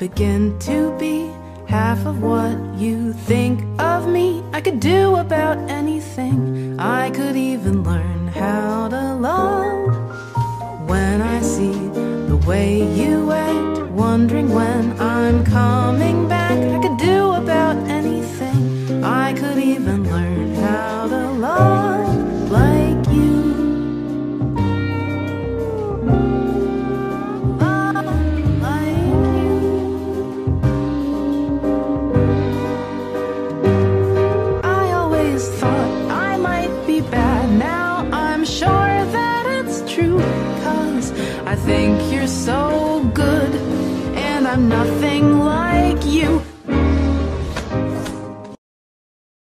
begin to be half of what you think of me. I could do about anything. I could even learn how to love. When I see the way you act, wondering when I'm coming back, I could do about anything. I could even learn how to love like you. I think you're so good, and I'm nothing like